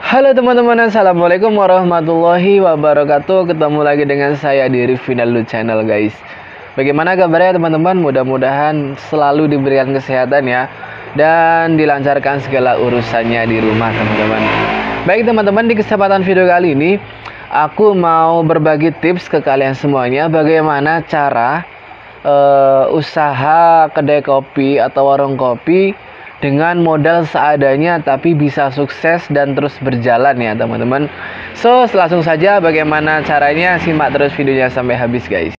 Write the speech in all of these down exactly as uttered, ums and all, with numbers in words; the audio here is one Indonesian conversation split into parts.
Halo teman-teman, assalamualaikum warahmatullahi wabarakatuh. Ketemu lagi dengan saya di Rifinalu Channel, guys. Bagaimana kabarnya teman-teman? Mudah-mudahan selalu diberikan kesehatan ya, dan dilancarkan segala urusannya di rumah teman-teman. Baik teman-teman, di kesempatan video kali ini aku mau berbagi tips ke kalian semuanya bagaimana cara uh, usaha kedai kopi atau warung kopi dengan modal seadanya tapi bisa sukses dan terus berjalan ya teman-teman. So langsung saja bagaimana caranya, simak terus videonya sampai habis, guys.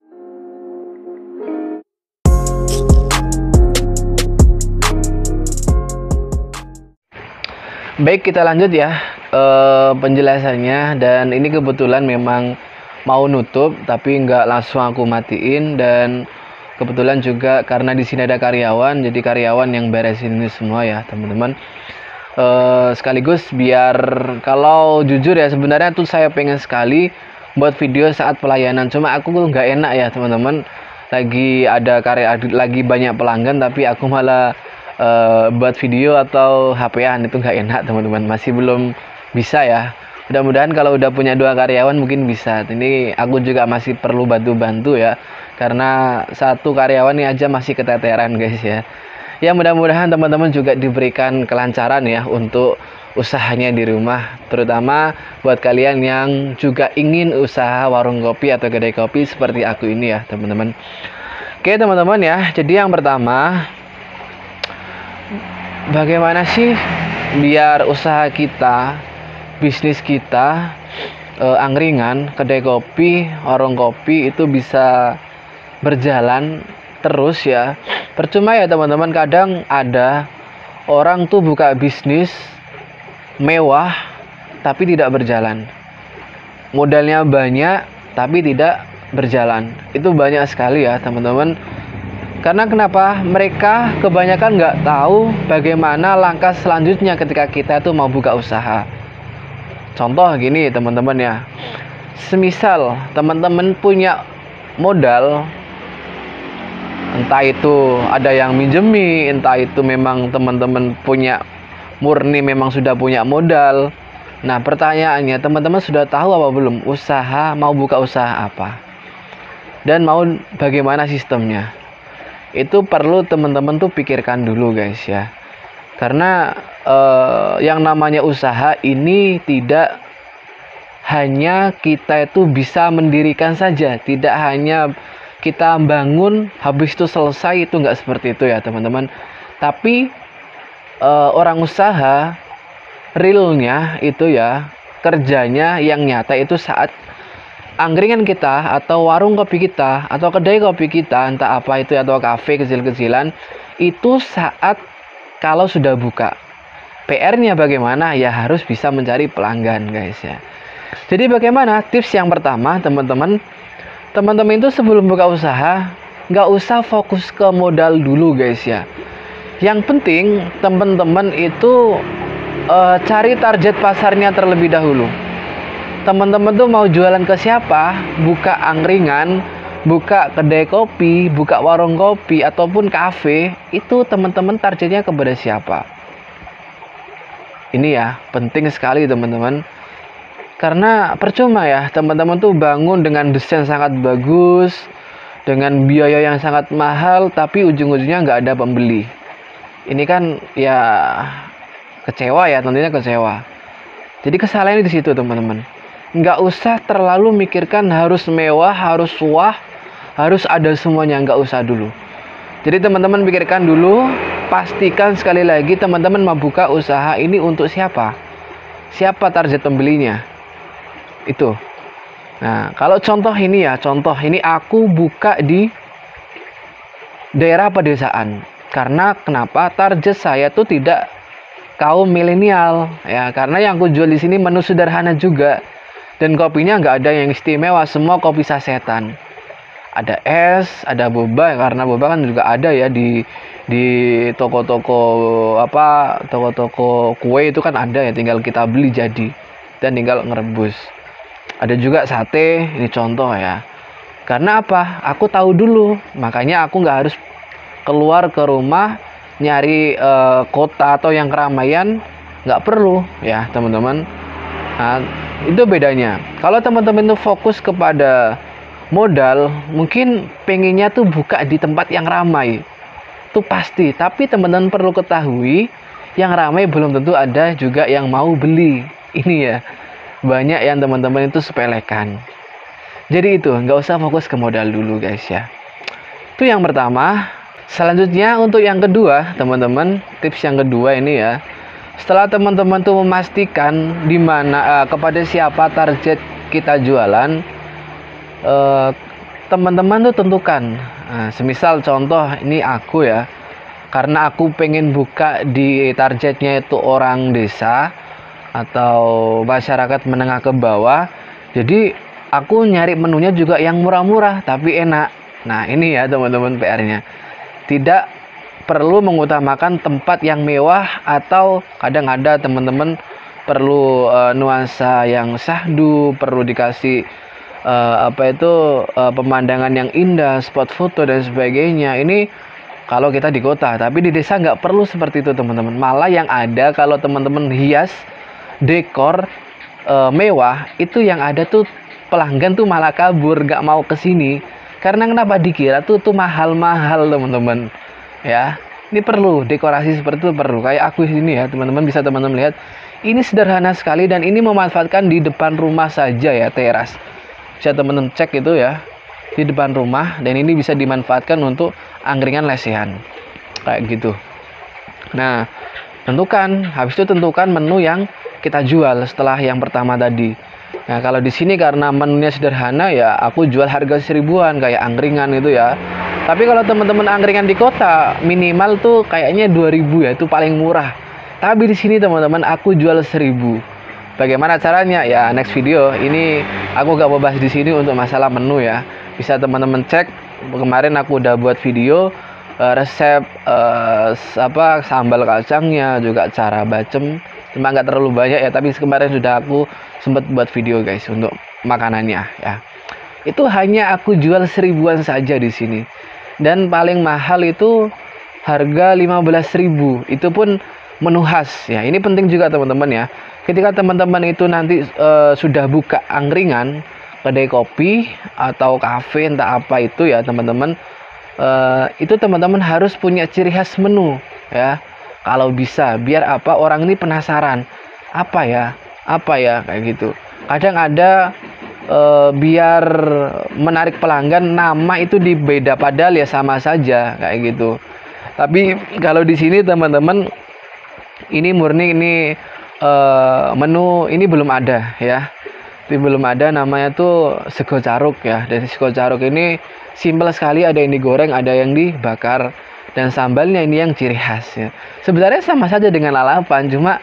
Baik, kita lanjut ya uh, penjelasannya. Dan ini kebetulan memang mau nutup tapi nggak langsung aku matiin, dan kebetulan juga karena di sini ada karyawan, jadi karyawan yang beresin ini semua ya teman-teman. E, sekaligus biar, kalau jujur ya sebenarnya tuh saya pengen sekali buat video saat pelayanan, cuma aku nggak enak ya teman-teman. Lagi ada karya, lagi banyak pelanggan tapi aku malah e, buat video atau H P-an, itu nggak enak teman-teman. Masih belum bisa ya. Mudah-mudahan kalau udah punya dua karyawan mungkin bisa. Ini aku juga masih perlu bantu-bantu ya, karena satu karyawan ini aja masih keteteran, guys ya. Ya mudah-mudahan teman-teman juga diberikan kelancaran ya untuk usahanya di rumah, terutama buat kalian yang juga ingin usaha warung kopi atau kedai kopi seperti aku ini ya teman-teman. Oke teman-teman ya, jadi yang pertama, bagaimana sih biar usaha kita, bisnis kita, eh, angkringan, kedai kopi, warung kopi itu bisa berjalan terus ya. Percuma ya teman-teman, kadang ada orang tuh buka bisnis mewah tapi tidak berjalan, modalnya banyak tapi tidak berjalan. Itu banyak sekali ya teman-teman. Karena kenapa? Mereka kebanyakan nggak tahu bagaimana langkah selanjutnya ketika kita tuh mau buka usaha. Contoh gini teman-teman ya, semisal teman-teman punya modal, entah itu ada yang minjemi, entah itu memang teman-teman punya murni memang sudah punya modal. Nah pertanyaannya, teman-teman sudah tahu apa belum usaha, mau buka usaha apa dan mau bagaimana sistemnya? Itu perlu teman-teman tuh pikirkan dulu, guys ya. Karena eh, yang namanya usaha ini tidak hanya kita itu bisa mendirikan saja, tidak hanya kita bangun habis itu selesai, itu nggak seperti itu ya teman-teman. Tapi eh, orang usaha realnya itu ya, kerjanya yang nyata itu saat angkringan kita atau warung kopi kita atau kedai kopi kita, entah apa itu atau kafe kecil-kecilan, itu saat kalau sudah buka. P R-nya bagaimana? Ya harus bisa mencari pelanggan, guys ya. Jadi bagaimana? Tips yang pertama teman-teman, teman-teman itu sebelum buka usaha nggak usah fokus ke modal dulu, guys ya. Yang penting teman-teman itu uh, cari target pasarnya terlebih dahulu. Teman-teman tuh mau jualan ke siapa? Buka angkringan, buka kedai kopi, buka warung kopi ataupun kafe, itu teman-teman targetnya kepada siapa? Ini ya penting sekali teman-teman. Karena percuma ya teman-teman tuh bangun dengan desain sangat bagus, dengan biaya yang sangat mahal, tapi ujung-ujungnya nggak ada pembeli. Ini kan ya kecewa ya, tentunya kecewa. Jadi kesalahannya di situ teman-teman. Nggak usah terlalu mikirkan harus mewah, harus wah, harus ada semuanya, nggak usah dulu. Jadi teman-teman pikirkan dulu, pastikan sekali lagi teman-teman mau buka usaha ini untuk siapa? Siapa target pembelinya? Itu. Nah, kalau contoh ini ya, contoh ini aku buka di daerah pedesaan. Karena kenapa? Target saya tuh tidak kaum milenial ya, karena yang aku jual di sini menu sederhana juga. Dan kopinya nggak ada yang istimewa, semua kopi sasetan. Ada es, ada boba, karena boba kan juga ada ya di di toko-toko apa, toko-toko kue itu kan ada ya, tinggal kita beli jadi dan tinggal ngerebus. Ada juga sate, ini contoh ya. Karena apa? Aku tahu dulu, makanya aku nggak harus keluar ke rumah nyari uh, kota atau yang keramaian, nggak perlu ya teman-teman. Nah, itu bedanya. Kalau teman-teman itu fokus kepada modal, mungkin pengennya tuh buka di tempat yang ramai. Itu pasti, tapi teman-teman perlu ketahui, yang ramai belum tentu ada juga yang mau beli. Ini ya, banyak yang teman-teman itu sepelekan. Jadi itu, nggak usah fokus ke modal dulu guys ya. Itu yang pertama. Selanjutnya untuk yang kedua, teman-teman, tips yang kedua ini ya. Setelah teman-teman tuh memastikan di mana uh, kepada siapa target kita jualan, uh, teman-teman tuh tentukan. Nah, semisal contoh ini aku ya, karena aku pengen buka di targetnya itu orang desa atau masyarakat menengah ke bawah, jadi aku nyari menunya juga yang murah-murah tapi enak. Nah ini ya teman-teman P R-nya. Tidak perlu mengutamakan tempat yang mewah, atau kadang ada teman-teman perlu uh, nuansa yang syahdu, perlu dikasih uh, apa itu uh, pemandangan yang indah, spot foto dan sebagainya. Ini kalau kita di kota, tapi di desa nggak perlu seperti itu teman-teman. Malah yang ada kalau teman-teman hias dekor uh, mewah, itu yang ada tuh pelanggan tuh malah kabur, nggak mau kesini. Karena kenapa? Dikira tuh tuh mahal-mahal teman-teman ya. Ini perlu dekorasi seperti itu, perlu kayak aku ini ya teman-teman, bisa teman-teman lihat ini sederhana sekali dan ini memanfaatkan di depan rumah saja ya, teras. Bisa teman-teman cek itu ya, di depan rumah, dan ini bisa dimanfaatkan untuk angkringan lesehan kayak gitu. Nah tentukan, habis itu tentukan menu yang kita jual setelah yang pertama tadi. Nah kalau di sini karena menunya sederhana ya, aku jual harga seribuan kayak angkringan itu ya. Tapi kalau teman-teman angkringan di kota minimal tuh kayaknya dua ribu ya, itu paling murah. Tapi di sini teman-teman aku jual seribu. Bagaimana caranya ya, next video. Ini aku gak mau bahas di sini untuk masalah menu ya. Bisa teman-teman cek, kemarin aku udah buat video uh, resep uh, apa sambal kacangnya, juga cara bacem. Cuma nggak terlalu banyak ya, tapi kemarin sudah aku sempat buat video guys untuk makanannya ya. Itu hanya aku jual seribuan saja di sini, dan paling mahal itu harga lima belas ribu. Itu pun menu khas ya. Ini penting juga teman-teman ya. Ketika teman-teman itu nanti uh, sudah buka angkringan, kedai kopi atau kafe entah apa itu ya teman-teman, uh, itu teman-teman harus punya ciri khas menu ya. Kalau bisa, biar apa, orang ini penasaran apa ya, apa ya kayak gitu. Kadang ada e, biar menarik pelanggan, nama itu dibeda padahal ya sama saja kayak gitu. Tapi kalau di sini teman-teman, ini murni ini e, menu ini belum ada ya. Ini belum ada, namanya tuh sego caruk ya. Dan sego caruk ini simpel sekali, ada yang digoreng, ada yang dibakar. Dan sambalnya ini yang ciri khas ya. Sebenarnya sama saja dengan lalapan, cuma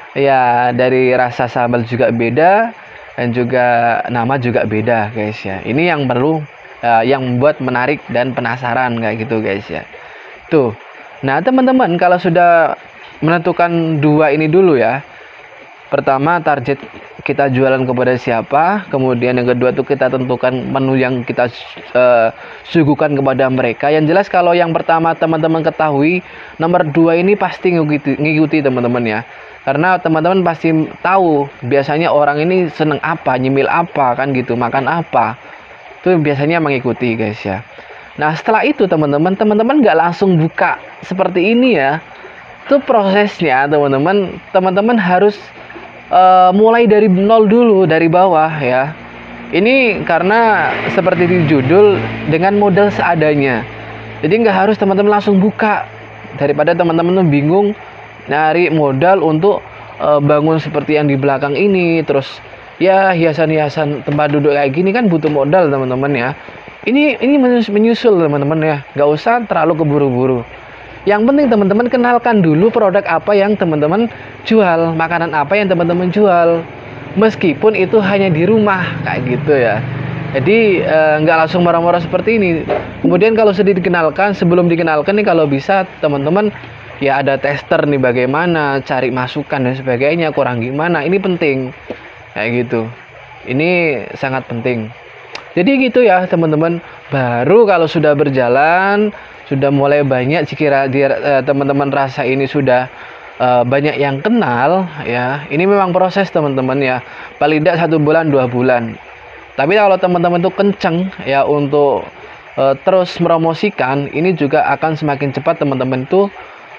ya dari rasa sambal juga beda, dan juga nama juga beda guys ya. Ini yang perlu uh, yang membuat menarik dan penasaran kayak gitu guys ya. Tuh. Nah teman-teman, kalau sudah menentukan dua ini dulu ya. Pertama, target kita jualan kepada siapa. Kemudian yang kedua tuh kita tentukan menu yang kita uh, suguhkan kepada mereka. Yang jelas kalau yang pertama teman-teman ketahui, nomor dua ini pasti ngikuti, ngikuti teman-teman ya. Karena teman-teman pasti tahu biasanya orang ini seneng apa, nyemil apa kan gitu, makan apa. Itu biasanya mengikuti guys ya. Nah setelah itu teman-teman, teman-teman nggak langsung buka seperti ini ya. Itu prosesnya teman-teman, teman-teman harus Uh, mulai dari nol dulu, dari bawah ya. Ini karena seperti di judul, dengan modal seadanya. Jadi nggak harus teman-teman langsung buka. Daripada teman-teman bingung nyari modal untuk uh, bangun seperti yang di belakang ini, terus ya hiasan-hiasan tempat duduk kayak gini kan butuh modal teman-teman ya. Ini ini menyusul teman-teman ya. Nggak usah terlalu keburu-buru. Yang penting teman-teman kenalkan dulu produk apa yang teman-teman jual, makanan apa yang teman-teman jual, meskipun itu hanya di rumah kayak gitu ya. Jadi eh, nggak langsung marah-marah seperti ini. Kemudian kalau sudah dikenalkan, sebelum dikenalkan nih kalau bisa teman-teman ya ada tester nih, bagaimana cari masukan dan sebagainya, kurang gimana, ini penting kayak gitu. Ini sangat penting. Jadi gitu ya teman-teman. Baru kalau sudah berjalan, sudah mulai banyak, jika teman-teman rasa ini sudah uh, banyak yang kenal ya, ini memang proses teman-teman ya, paling tidak satu bulan dua bulan. Tapi kalau teman-teman tuh kenceng ya untuk uh, terus meromosikan, ini juga akan semakin cepat teman-teman tuh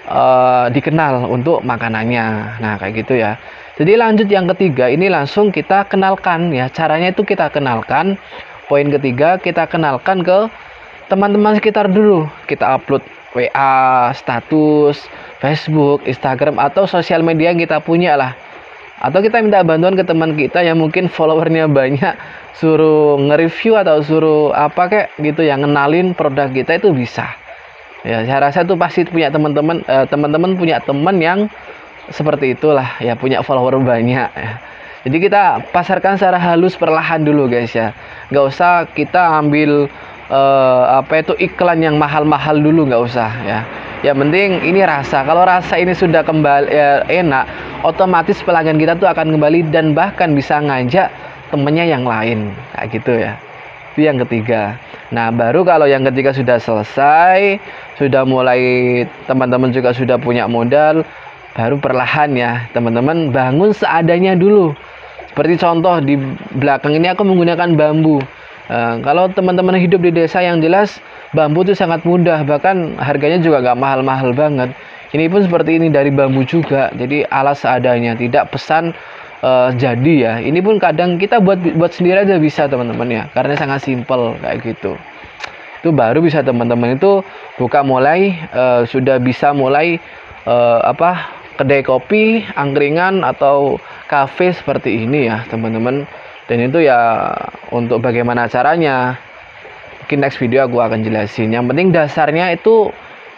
uh, dikenal untuk makanannya. Nah kayak gitu ya. Jadi lanjut yang ketiga, ini langsung kita kenalkan ya, caranya itu kita kenalkan. Poin ketiga, kita kenalkan ke teman-teman sekitar dulu. Kita upload W A, status, Facebook, Instagram, atau sosial media yang kita punya lah. Atau kita minta bantuan ke teman kita yang mungkin followernya banyak, suruh nge-review atau suruh apa kayak gitu, yang ngenalin produk kita itu bisa. Ya, saya rasa itu pasti punya teman-teman, eh, teman-teman punya teman yang seperti itulah ya, punya follower banyak ya. Jadi kita pasarkan secara halus perlahan dulu guys ya, nggak usah kita ambil eh, apa itu iklan yang mahal-mahal dulu, nggak usah ya. Yang penting ini rasa, kalau rasa ini sudah kembali ya, enak, otomatis pelanggan kita tuh akan kembali dan bahkan bisa ngajak temennya yang lain kayak gitu ya. Itu yang ketiga. Nah baru kalau yang ketiga sudah selesai, sudah mulai teman-teman juga sudah punya modal, baru perlahan ya teman-teman bangun seadanya dulu. Seperti contoh di belakang ini aku menggunakan bambu. Uh, kalau teman-teman hidup di desa yang jelas bambu itu sangat mudah, bahkan harganya juga gak mahal-mahal banget. Ini pun seperti ini, dari bambu juga, jadi alat seadanya, tidak pesan uh, jadi ya. Ini pun kadang kita buat buat sendiri aja bisa teman-teman ya, karena sangat simpel kayak gitu. Itu baru bisa teman-teman itu buka mulai uh, sudah bisa mulai uh, apa kedai kopi, angkringan atau kafe seperti ini ya teman-teman. Dan itu ya untuk bagaimana caranya, mungkin next video aku akan jelasin. Yang penting dasarnya itu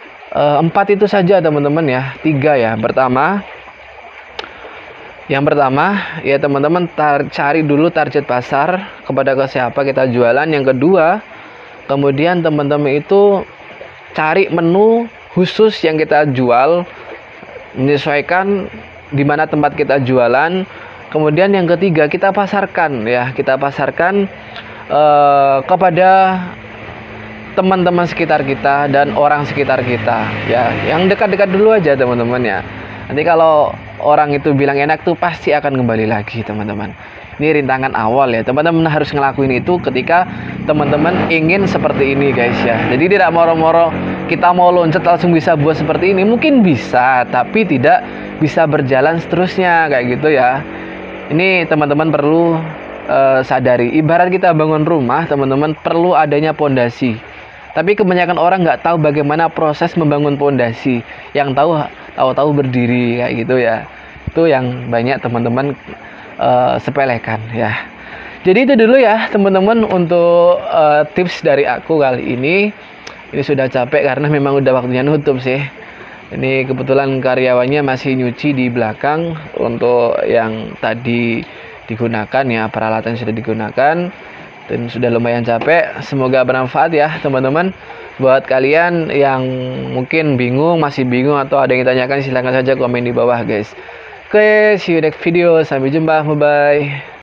e, empat itu saja teman-teman ya, tiga ya. Pertama, yang pertama ya teman-teman cari dulu target pasar, kepada ke siapa kita jualan. Yang kedua, kemudian teman-teman itu cari menu khusus yang kita jual, menyesuaikan di mana tempat kita jualan. Kemudian yang ketiga, kita pasarkan ya, kita pasarkan uh, kepada teman-teman sekitar kita dan orang sekitar kita ya, yang dekat-dekat dulu aja teman-teman ya. Nanti kalau orang itu bilang enak tuh pasti akan kembali lagi teman-teman. Ini rintangan awal ya, teman-teman harus ngelakuin itu ketika teman-teman ingin seperti ini guys ya. Jadi tidak moro-moro kita mau loncat langsung bisa buat seperti ini, mungkin bisa tapi tidak bisa berjalan seterusnya kayak gitu ya. Ini teman-teman perlu uh, sadari, ibarat kita bangun rumah teman-teman, perlu adanya pondasi. Tapi kebanyakan orang nggak tahu bagaimana proses membangun pondasi. Yang tahu tahu-tahu berdiri kayak gitu ya. Itu yang banyak teman-teman uh, sepelekan ya. Jadi itu dulu ya teman-teman untuk uh, tips dari aku kali ini. Ini sudah capek karena memang udah waktunya nutup sih. Ini kebetulan karyawannya masih nyuci di belakang untuk yang tadi digunakan ya, peralatan yang sudah digunakan, dan sudah lumayan capek. Semoga bermanfaat ya teman-teman. Buat kalian yang mungkin bingung, masih bingung atau ada yang ditanyakan, silahkan saja komen di bawah guys. Oke, see you next video, sampai jumpa, bye bye.